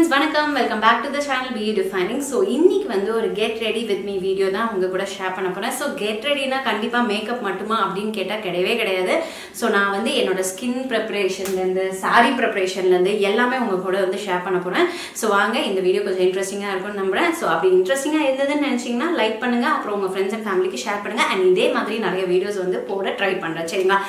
friends, welcome back to the channel Be Defining. So இன்னைக்கு வந்து ஒரு get ready with me video தான் உங்க கூட ஷேர் பண்ண போறேன். So get readyனா கண்டிப்பா மேக்கப் மட்டுமா அப்படினு கேட்டா கிடையவே கிடையாது. So நான் வந்து என்னோட ஸ்கின் ப்ரிப்பரேஷன்ல இருந்து saree ப்ரிப்பரேஷன்ல இருந்து எல்லாமே உங்க கூட வந்து ஷேர் பண்ண போறேன். So வாங்க இந்த வீடியோ கொஞ்சம் இன்ட்ரஸ்டிங்கா இருக்கும்னு நம்புறேன். So அப்படி இன்ட்ரஸ்டிங்கா இருந்ததுன்னு நினைச்சீங்கன்னா லைக் பண்ணுங்க, அப்புறம் உங்க फ्रेंड्स and ஃபேமிலிக்கு ஷேர் பண்ணுங்க. and இதே மாதிரி நிறைய வீடியோஸ் வந்து போட ட்ரை பண்றேன். சரிங்களா?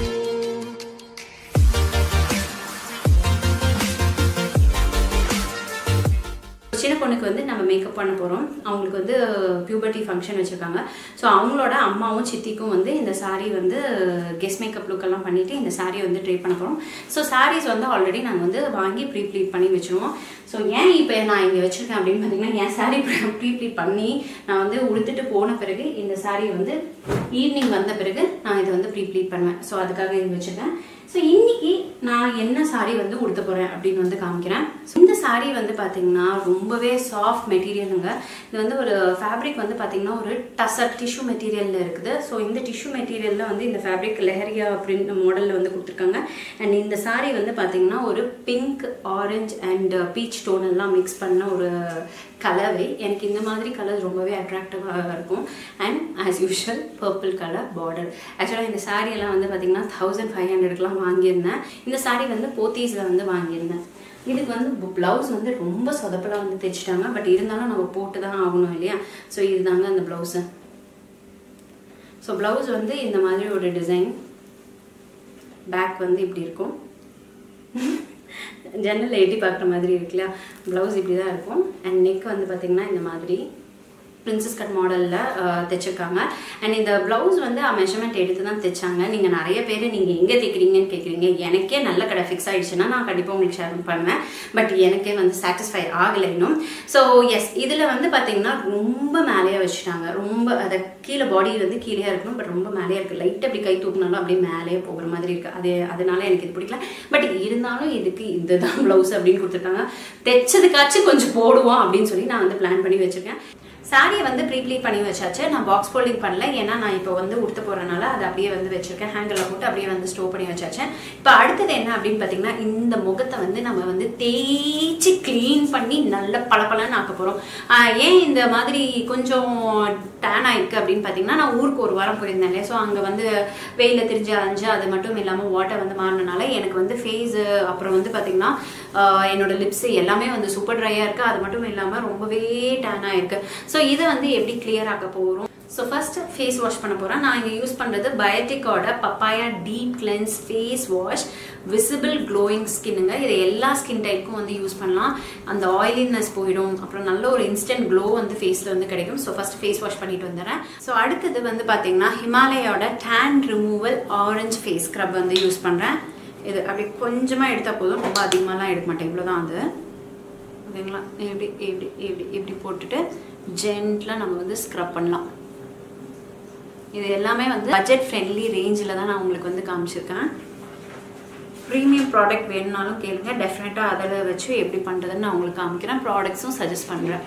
சின்ன பொண்ணுக்கு வந்து நம்ம மேக்கப் பண்ண போறோம். அவங்களுக்கு வந்து பியூபர்ட்டி ஃபங்க்ஷன் வச்சிருக்காங்க. ஸோ அவங்களோட அம்மாவும் சித்திக்கும் வந்து இந்த saree வந்து கெஸ்ட் மேக்கப் லுக் எல்லாம் பண்ணிட்டு இந்த saree வந்து ட்ரை பண்ண போறோம். ஸோ sarees வந்து ஆல்ரெடி நாங்கள் வந்து வாங்கி ப்ரீ ப்ளீட் பண்ணி வச்சிருவோம். ஸோ ஏன் இப்போ நான் இங்கே வச்சிருக்கேன் அப்படின்னு பார்த்தீங்கன்னா, என் saree ப்ரீ ப்ளீட் பண்ணி நான் வந்து உடுத்துட்டு போன பிறகு இந்த saree வந்து ஈவினிங் வந்த பிறகு நான் இதை வந்து ப்ரீ ப்ளீட் பண்ணுவேன். ஸோ அதுக்காக இது வச்சிருக்கேன். ஸோ இன்னைக்கு நான் என்ன saree வந்து உடுத்த போறேன் அப்படின்னு வந்து காமிக்கிறேன். இந்த saree வந்து பார்த்தீங்கன்னா ரொம்பவே சாஃப்ட் மெட்டீரியலுங்க. இது வந்து ஒரு ஃபேப்ரிக் வந்து பார்த்தீங்கன்னா ஒரு டசர் டிஷ்யூ மெட்டீரியலில் இருக்குது. ஸோ இந்த டிஷ்யூ மெட்டீரியலில் வந்து இந்த ஃபேப்ரிக் லெஹரியா அப்படின்னு மாடலில் வந்து கொடுத்துருக்காங்க. அண்ட் இந்த saree வந்து பார்த்தீங்கன்னா ஒரு pink, orange and peach tone எல்லாம் மிக்ஸ் பண்ண ஒரு கலவை. எனக்கு இந்த மாதிரி கலர் ரொம்பவே அட்ராக்டிவாக இருக்கும். And as usual purple colour border. ஆக்சுவலாக இந்த saree எல்லாம் வந்து பார்த்தீங்கன்னா 1500க்குலாம் வாங்கியிருந்தேன். இந்த saree வந்து போத்தீஸில் வந்து வாங்கியிருந்தேன். இதுக்கு வந்து ப்ளவுஸ் வந்து ரொம்ப சொதப்பலாக வந்து தைச்சிட்டாங்க. பட் இருந்தாலும் நம்ம போட்டு தான் ஆகணும் இல்லையா? ஸோ இதுதாங்க அந்த ப்ளவுஸு. ஸோ ப்ளவுஸ் வந்து இந்த மாதிரி ஒரு டிசைன், பேக் வந்து இப்படி இருக்கும். ஜன்னலில் எட்டி பார்க்குற மாதிரி இருக்கு இல்லையா? ப்ளவுஸ் இப்படி தான் இருக்கும். அண்ட் நெக் வந்து பார்த்தீங்கன்னா இந்த மாதிரி பிரின்சஸ் கட் மாடலில் தைச்சிருக்காங்க. அண்ட் இந்த ப்ளவுஸ் வந்து மெஷர்மெண்ட் எடுத்து தான் தைச்சாங்க. நீங்கள் நிறைய பேர் நீங்கள் எங்கே தைக்கிறீங்கன்னு கேட்குறீங்க. எனக்கே நல்ல கடை ஃபிக்ஸ் ஆகிடுச்சுன்னா நான் கண்டிப்பாக உங்களுக்கு ஷேர் பண்ணுவேன். பட் எனக்கே வந்து சாட்டிஸ்ஃபை ஆகலை இன்னும். ஸோ எஸ், இதில் வந்து பார்த்தீங்கன்னா ரொம்ப மேலேயே வச்சுட்டாங்க. ரொம்ப அதை கீழே பாடி வந்து கீழே இருக்கணும், பட் ரொம்ப மேலேயே இருக்குது. லைட் அப்படி கை தூக்கினாலும் அப்படியே மேலேயே போகிற மாதிரி இருக்குது. அதனால எனக்கு இது பிடிக்கல. பட் இருந்தாலும் இதுக்கு இதுதான் ப்ளவுஸ் அப்படின்னு கொடுத்துருக்காங்க. தைச்சதுக்காச்சும் கொஞ்சம் போடுவோம் அப்படின்னு சொல்லி நான் வந்து பிளான் பண்ணி வச்சுருக்கேன். சாரியை வந்து ப்ரீ ப்ளீட் பண்ணி வச்சாச்சு. நான் பாக்ஸ் ஃபோல்டிங் பண்ணல, ஏன்னா நான் இப்போ வந்து உடுத்த போகிறனால அதை அப்படியே வந்து வச்சிருக்கேன். ஹேங்கரில் போட்டு அப்படியே வந்து ஸ்டோர் பண்ணி வச்சாச்சு. இப்போ அடுத்தது என்ன அப்படின்னு பார்த்தீங்கன்னா, இந்த முகத்தை வந்து நம்ம வந்து தேய்ச்சி க்ளீன் பண்ணி நல்ல பளபளன்னு ஆக்க போகிறோம். ஏன் இந்த மாதிரி கொஞ்சம் டேன் ஆயிருக்கு அப்படின்னு பார்த்தீங்கன்னா, நான் ஊருக்கு ஒரு வாரம் போயிருந்தேன் இல்லையா? ஸோ அங்கே வந்து வெயிலில் திரிஞ்சு அலைஞ்சு, அது மட்டும் இல்லாமல் வாட்டர் வந்து மாறினால எனக்கு வந்து ஃபேஸு, அப்புறம் வந்து பார்த்தீங்கன்னா என்னோட லிப்ஸு எல்லாமே வந்து சூப்பர் ட்ரையாக இருக்குது. அது மட்டும் இல்லாமல் ரொம்பவே டேன் ஆயிருக்கு. ஸோ இதை வந்து எப்படி கிளியர் ஆக்க போகிறோம்? ஸோ ஃபர்ஸ்ட் ஃபேஸ் வாஷ் பண்ண போகிறேன். நான் இங்கே யூஸ் பண்ணுறது பயோட்டிக்கோட papaya deep cleanse face wash, visible glowing ஸ்கின்னுங்க. இதை எல்லா ஸ்கின் டைப்புக்கும் வந்து யூஸ் பண்ணலாம். அந்த ஆயிலினஸ் போயிடும், அப்புறம் நல்ல ஒரு இன்ஸ்டன்ட் க்ளோ வந்து ஃபேஸில் வந்து கிடைக்கும். ஸோ ஃபர்ஸ்ட் ஃபேஸ் வாஷ் பண்ணிட்டு வந்துடுறேன். ஸோ அடுத்தது வந்து பார்த்தீங்கன்னா ஹிமாலயோட tan removal orange face scrub வந்து யூஸ் பண்ணுறேன். இது அப்படி கொஞ்சமாக எடுத்தால் போதும், ரொம்ப அதிகமாகலாம் எடுக்க மாட்டேன். இவ்வளோதான் அது. ஓகேங்களா? எப்படி எப்படி எப்படி எப்படி போட்டுட்டு ஜென்ட்லாக நம்ம வந்து ஸ்க்ரப் பண்ணலாம். இது எல்லாமே வந்து பட்ஜெட் ஃப்ரெண்ட்லி ரேஞ்சில் தான் நான் உங்களுக்கு வந்து காமிச்சிருக்கேன். ப்ரீமியம் ப்ராடக்ட் வேணும்னாலும் கேளுங்க, டெஃபினட்டாக அதில் வச்சு எப்படி பண்ணுறதுன்னு நான் உங்களுக்கு காமிக்கிறேன். ப்ராடக்ட்ஸும் சஜஸ்ட் பண்ணுறேன்.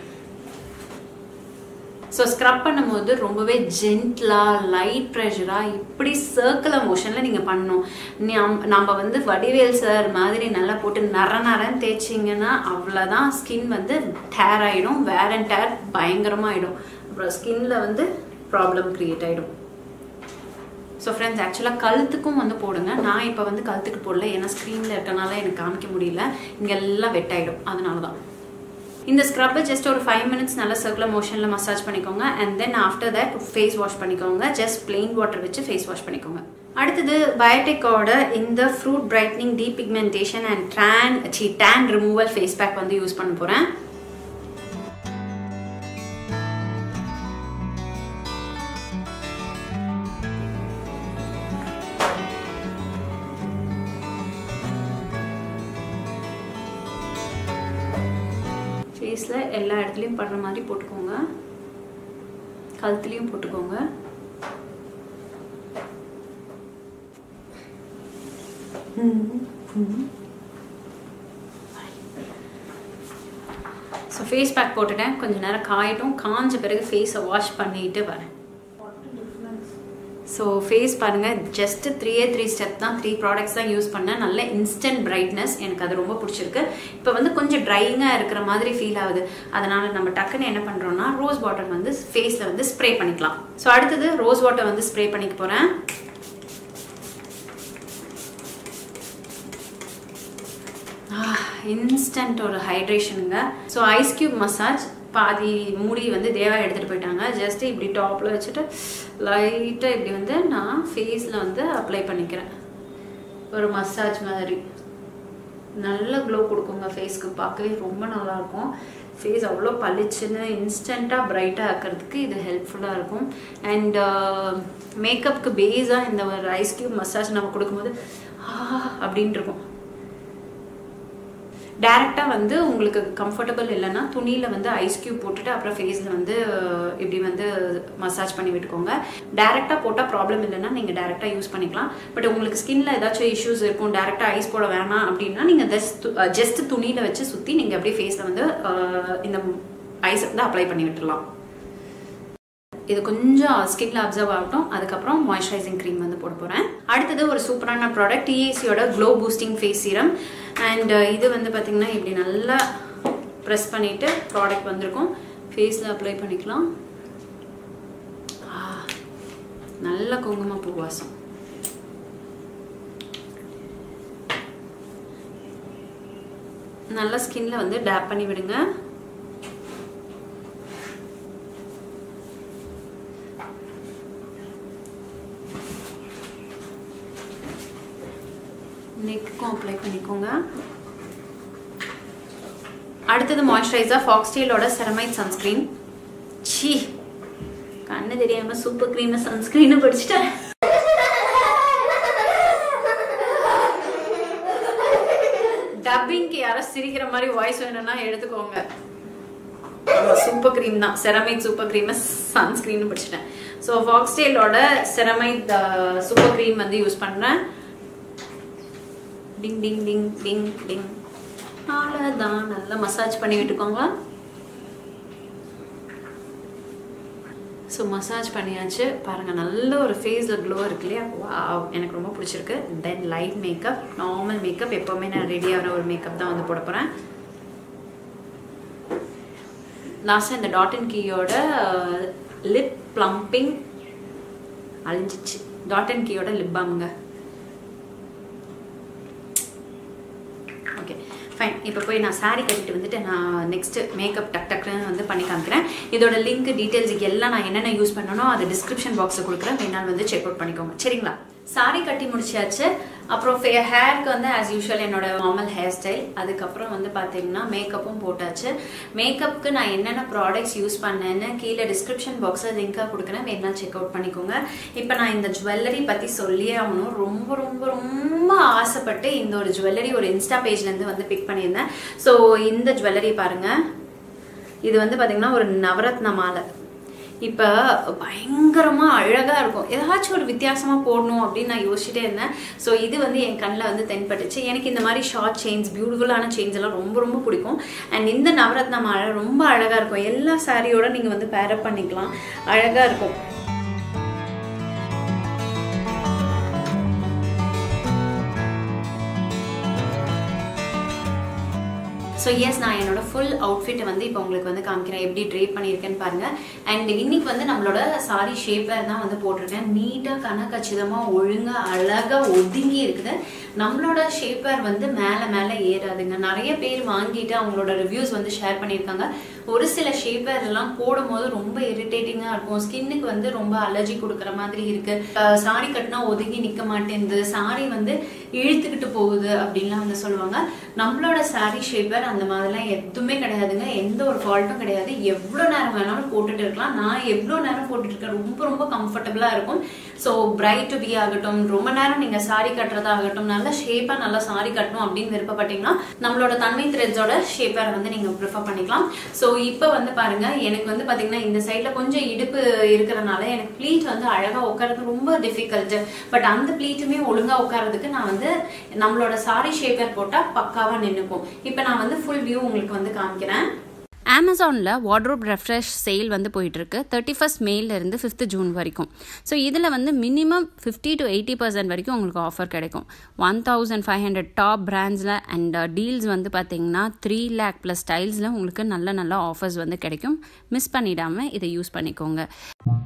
ஸோ ஸ்க்ரப் பண்ணும்போது ரொம்பவே ஜென்ட்லாக, லைட் ப்ரெஷராக, இப்படி சர்க்குலர் மோஷனில் நீங்கள் பண்ணணும். நம்ம வந்து வடிவேல் சார் மாதிரி நல்லா போட்டு நரன்னு தேய்ச்சிங்கன்னா அவ்வளோதான், ஸ்கின் வந்து டேர் ஆகிடும். வேர் அண்ட் டேர் பயங்கரமாக ஆகிடும். அப்புறம் ஸ்கின்ல வந்து ப்ராப்ளம் க்ரியேட் ஆகிடும். ஸோ ஃப்ரெண்ட்ஸ், ஆக்சுவலாக கழுத்துக்கும் வந்து போடுங்க. நான் இப்போ வந்து கழுத்துக்கு போடல, ஏன்னா ஸ்க்ரீனில் இருக்கனால எனக்கு காமிக்க முடியல. இங்கெல்லாம் வெட் ஆகிடும், அதனால தான். இந்த ஸ்க்ரப்பை ஜஸ்ட் ஒரு 5 minutes நல்லா சர்க்குலர் மோஷனில் மசாஜ் பண்ணிக்கோங்க. And then after that face wash பண்ணிக்கோங்க. ஜஸ்ட் பிளெயின் வாட்டர் வச்சு ஃபேஸ் வாஷ் பண்ணிக்கோங்க. அடுத்தது பயோட்டிக்கோட இந்த fruit brightening deep pigmentation and tan removal face pack வந்து யூஸ் பண்ண போகிறேன். ஃபேஸில் எல்லா இடத்துலையும் படுற மாதிரி போட்டுக்கோங்க. கழுத்துலையும் போட்டுக்கோங்க. ஸோ ஃபேஸ் பேக் போட்டுட்டேன். கொஞ்சம் நேரம் காயட்டும். காஞ்ச பிறகு ஃபேஸை வாஷ் பண்ணிட்டு வரேன். ஸோ ஃபேஸ் பாருங்கள், ஜஸ்ட் 3 ஸ்டெப் தான், 3 ப்ராடக்ட்ஸ் தான் யூஸ் பண்ணேன். நல்ல இன்ஸ்டன்ட் பிரைட்னஸ், எனக்கு அது ரொம்ப பிடிச்சிருக்கு. இப்போ வந்து கொஞ்சம் ட்ரையிங்காக இருக்கிற மாதிரி ஃபீல் ஆகுது. அதனால் நம்ம டக்குன்னு என்ன பண்ணுறோன்னா ரோஸ் வாட்டர் வந்து ஃபேஸில் வந்து ஸ்ப்ரே பண்ணிக்கலாம். ஸோ அடுத்தது ரோஸ் வாட்டர் வந்து ஸ்ப்ரே பண்ணிக்க போகிறேன். இன்ஸ்டன்ட் ஒரு ஹைட்ரேஷனுங்க. ஸோ ஐஸ் கியூப் மசாஜ் பாதி மூடி வந்து தேவா எடுத்துகிட்டு போயிட்டாங்க. ஜஸ்ட்டு இப்படி டாப்பில் வச்சுட்டு லைட்டாக இப்படி வந்து நான் ஃபேஸில் வந்து அப்ளை பண்ணிக்கிறேன். ஒரு மசாஜ் மாதிரி நல்ல க்ளோ கொடுக்குங்க ஃபேஸ்க்கு. பார்க்கவே ரொம்ப நல்லாயிருக்கும். ஃபேஸ் அவ்வளோ பளிச்சுன்னு இன்ஸ்டண்ட்டாக பிரைட்டாக ஆக்கிறதுக்கு இது ஹெல்ப்ஃபுல்லாக இருக்கும். அண்ட் மேக்கப்புக்கு பேஸாக இந்த ஒரு ஐஸ் கியூப் மசாஜ் நம்ம கொடுக்கும்போது அப்படின்னு இருக்கும். டேரெக்டாக வந்து உங்களுக்கு கம்ஃபர்டபுள் இல்லைன்னா துணியில் வந்து ஐஸ் கியூப் போட்டுட்டு அப்புறம் ஃபேஸில் வந்து இப்படி வந்து மசாஜ் பண்ணி விட்டுக்கோங்க. டேரெக்டாக போட்டால் ப்ராப்ளம் இல்லைன்னா நீங்கள் டேரெக்டாக யூஸ் பண்ணிக்கலாம். பட் உங்களுக்கு ஸ்கின்ல ஏதாச்சும் இஷ்யூஸ் இருக்கும், டேரெக்டாக ஐஸ் போட வேணாம் அப்படின்னா நீங்கள் ஜஸ்ட் துணியில் வச்சு சுற்றி நீங்கள் அப்படியே ஃபேஸில் வந்து இந்த ஐஸ் வந்து அப்ளை பண்ணி விட்டுடலாம். இது கொஞ்சம் ஸ்கின்ல அப்சர்வ் ஆகட்டும். அதுக்கப்புறம் மாய்ஸ்சரைசிங் க்ரீம் வந்து போட போகிறேன். அடுத்தது ஒரு சூப்பரான product T.A.C glow boosting face serum. And இது வந்து பார்த்திங்கன்னா இப்படி நல்லா ப்ரெஸ் பண்ணிவிட்டு ப்ராடக்ட் வந்திருக்கும். ஃபேஸில் அப்ளை பண்ணிக்கலாம். நல்ல குங்குமப்பூ வாசம். நல்லா ஸ்கின்ல வந்து டேப் பண்ணி விடுங்க. நெக்குக்கும் அப்ளை பண்ணிக்கோங்க. அடுத்தது மாய்ஸ்சரைசர் ஃபாக்ஸ்டேலோட செரமைட் சன்ஸ்கிரீன். சீ, கண்ணு தெரியாம சூப்பர் கிரீம் சன்ஸ்கிரீன் படிச்சுட்டேன். டப்பிங்க்கு யாரும் சிரிக்கிற மாதிரி வாய்ஸ் வேணும்னா எடுத்துக்கோங்க. சூப்பர் கிரீம் தான், செரமைட் சூப்பர் கிரீம் சன்ஸ்கிரீன் படிச்சுட்டேன். ஸோ ஃபாக்ஸ்டேலோட செரமைட் சூப்பர் கிரீம் வந்து யூஸ் பண்றேன். டிங் டிங் டிங் டிங் டிங். அவ்வளோதான், நல்லா மசாஜ் பண்ணி விட்டுக்கோங்க. ஸோ மசாஜ் பண்ணியாச்சு பாருங்கள், நல்ல ஒரு ஃபேஸில் க்ளோ இருக்கு இல்லையா? வாவ், எனக்கு ரொம்ப பிடிச்சிருக்கு. Then light makeup, normal makeup, எப்போவுமே நான் ரெடியான ஒரு மேக்கப் தான் வந்து போட போகிறேன். லாஸ்ட்டாக இந்த டாட் அண்ட் கீயோட லிப் ப்ளம்பிங் அழிஞ்சிச்சு. டாட் அண்ட் கீயோட லிப் பாமுங்க. Okay fine. இப்போ போய் நான் சாரீ கட்டிட்டு வந்துட்டு நான் நெக்ஸ்ட்டு மேக்கப் டக்குன்னு வந்து பண்ணி காமிக்கிறேன். இதோட லிங்க் டீட்டெயில்ஸ் எல்லாம் நான் என்னென்ன யூஸ் பண்ணனோ அதை டிஸ்கிரிப்ஷன் பாக்ஸில் கொடுக்குறேன். வேணாலும் வந்து செக் அவுட் பண்ணிக்கோங்க. சரிங்களா? சாரீ கட்டி முடிச்சாச்சு. அப்புறம் ஹேருக்கு வந்து ஆஸ் யூஷுவல் என்னோட நார்மல் ஹேர் ஸ்டைல். அதுக்கப்புறம் வந்து பார்த்தீங்கன்னா மேக்கப்பும் போட்டாச்சு. மேக்கப்புக்கு நான் என்னென்ன ப்ராடக்ட்ஸ் யூஸ் பண்ணேன்னு கீழே டிஸ்கிரிப்ஷன் பாக்ஸில் லிங்காக கொடுக்குறேன். வேணாலும் செக் அவுட் பண்ணிக்கோங்க. இப்போ நான் இந்த ஜுவல்லரி பற்றி சொல்லியே ஆகணும். ரொம்ப ரொம்ப ரொம்ப ஆசைப்பட்டு இந்த ஒரு ஜுவல்லரி ஒரு இன்ஸ்டா பேஜ்லேருந்து வந்து பிக் பண்ணியிருந்தேன். ஸோ இந்த ஜுவல்லரி பாருங்கள். இது வந்து பார்த்தீங்கன்னா ஒரு நவரத்ன மாலை. இப்போ பயங்கரமாக அழகாக இருக்கும். ஏதாச்சும் ஒரு வித்தியாசமாக போடணும் அப்படின்னு நான் யோசிச்சுட்டே இருந்தேன். ஸோ இது வந்து என் கண்ணில் வந்து தென்பட்டுச்சு. எனக்கு இந்த மாதிரி ஷார்ட் செயின்ஸ், பியூட்டிஃபுல்லான செயின்ஸ் எல்லாம் ரொம்ப ரொம்ப பிடிக்கும். அண்ட் இந்த நவரத்ன மாலை ரொம்ப அழகாக இருக்கும். எல்லா சாரியோட நீங்கள் வந்து பேரப் பண்ணிக்கலாம். அழகாக இருக்கும். ஸோ எஸ், நான் என்னோட ஃபுல் அவுட்ஃபிட்டை வந்து இப்போ உங்களுக்கு வந்து காமிக்கிறேன். எப்படி ட்ரேப் பண்ணியிருக்கேன்னு பாருங்கள். அண்ட் இன்னைக்கு வந்து நம்மளோட சாரி ஷேப்பர் தான் வந்து போட்டிருக்கேன். நீட்டாக கனக்கச்சிதமாக ஒழுங்காக அழகாக ஒதுங்கி இருக்குது. நம்மளோட ஷேப்பர் வந்து மேலே மேலே ஏறாதுங்க. நிறைய பேர் வாங்கிட்டு அவங்களோட ரிவ்யூஸ் வந்து ஷேர் பண்ணியிருக்காங்க. ஒரு சில ஷேப்பர் எல்லாம் போடும்போது ரொம்ப இரிட்டேட்டிங்காக இருக்கும். ஸ்கின்னுக்கு வந்து ரொம்ப அலர்ஜி கொடுக்குற மாதிரி இருக்கு. சாரி கட்டினா ஒதுங்கி நிற்க மாட்டேங்குது, சாரி வந்து இழுத்துக்கிட்டு போகுது அப்படின்லாம் வந்து சொல்லுவாங்க. நம்மளோட சாரி ஷேப்பர் அந்த மாதிரிலாம் எதுவுமே கிடையாதுங்க. எந்த ஒரு ஃபால்ட்டும் கிடையாது. எவ்வளோ நேரம் வேணாலும் போட்டுட்டு இருக்கலாம். நான் எவ்வளோ நேரம் போட்டுட்டு இருக்கேன். ரொம்ப ரொம்ப கம்ஃபர்டபுளாக இருக்கும். ஸோ பிரைட் டு பி ஆகட்டும், ரொம்ப நேரம் நீங்கள் சாரி கட்டுறதாகட்டும், நல்ல ஷேப்பாக நல்லா சாரி கட்டணும் அப்படின்னு விருப்பப்பட்டீங்கன்னா நம்மளோட தன்மை த்ரெட்ஸோட ஷேப்பரை வந்து நீங்கள் ப்ரிஃபர் பண்ணிக்கலாம். ஸோ இப்போ வந்து பாருங்க, எனக்கு வந்து பார்த்தீங்கன்னா இந்த சைடில் கொஞ்சம் இடுப்பு இருக்கிறதுனால எனக்கு ப்ளீட் வந்து அழகாக உட்காரது ரொம்ப டிஃபிகல்ட்டு. பட் அந்த ப்ளீட்டுமே ஒழுங்காக உட்காரதுக்கு நான் வந்து நம்மளோட சாரி ஷேப்பர் போட்டால் பக்காவாக நின்றுக்கும். இப்போ நான் வந்து ஃபுல் வியூ உங்களுக்கு வந்து காமிக்கிறேன். அமேசானில் வார்ட்ரோப் ரெஃப்ரெஷ் சேல் வந்து போயிட்டுருக்கு 31st மேலேருந்து 5th ஜூன் வரைக்கும். ஸோ இதில் வந்து மினிமம் 50 to 80% வரைக்கும் உங்களுக்கு ஆஃபர் கிடைக்கும். 1500 டாப் பிராண்ட்ஸில் அண்ட் டீல்ஸ் வந்து பார்த்தீங்கன்னா 3 lakh plus ஸ்டைல்ஸில் உங்களுக்கு நல்ல நல்ல ஆஃபர்ஸ் வந்து கிடைக்கும். மிஸ் பண்ணிடாமல் இதை யூஸ் பண்ணிக்கோங்க.